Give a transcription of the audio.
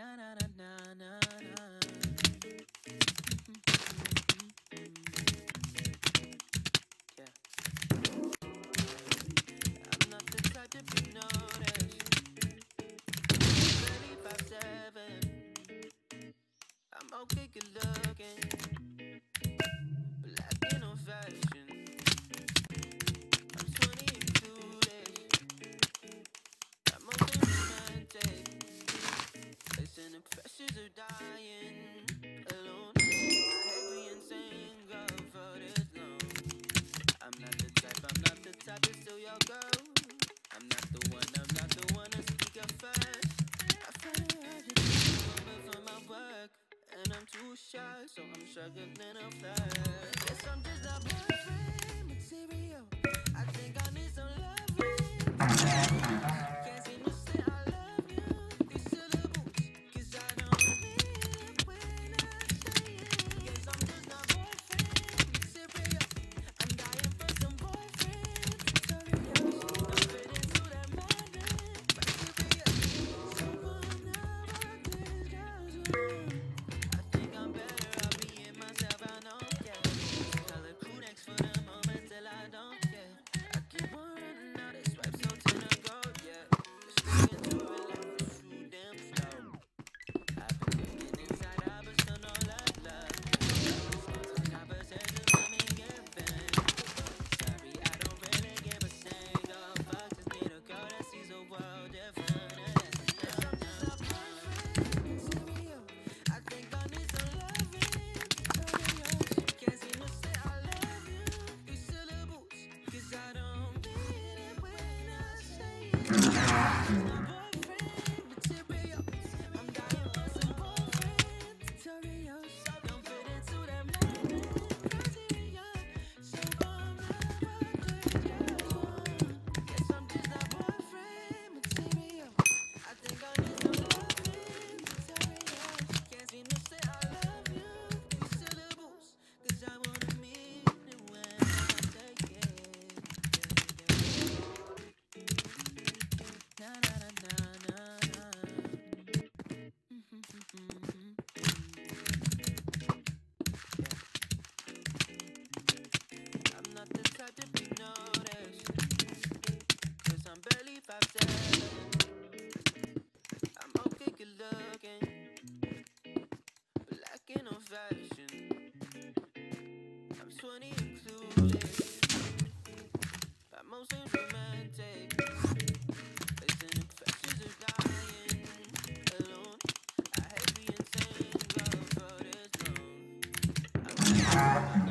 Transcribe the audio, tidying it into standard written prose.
Okay, good looking, black and old fashioned. I'm 20 included. I'm only romantic. Listen, the pressures are dying alone. I hate being single for this long. I'm not the type to steal your girl. I'm not the one to speak up first. I find it hard to do for my work. And I'm too shy, so I'm struggling to flirt. Guess I'm just a boyfriend material. I think I need some loving. Can't seem to say I love you. These syllables, 'cause I don't mean it when I say it. Guess I'm just not boyfriend material. I'm dying for some boyfriend tutorials. I'm fit into that modern criteria. So one of these girls will. I'm better off being myself, I don't care. Color crew next for the moment till I don't care. I keep on running out of swipes, so turn and go, yeah. Just sticking to it like it's too damn slow. I've been looking inside, I've been still no love. Some conversations let me get bent. Sorry, I don't really give a single fuck. Just need a girl that sees the world different. Yes, I'm just a boyfriend material. I think I need some loving tutorials. Can't seem to say I love you. These syllables, 'cause I don't mean it when I say it. I'm just my boyfriend material. I'm dying for some boyfriend tutorials. Don't fit into that modern criteria. So I'm not what they just want. Guess I'm just a boyfriend material. I think I need some loving tutorials. Can't seem to say I love you. These syllables, 'cause I wanna mean it when I say it. Na na na na na na. I'm not the type to be noticed, 'cause I'm barely 5'7". I'm okay, good looking, black and old fashioned. I'm 20 included. I'm mostly romantic. Listen, the pressures are dying alone. I hate being single for this long. I'm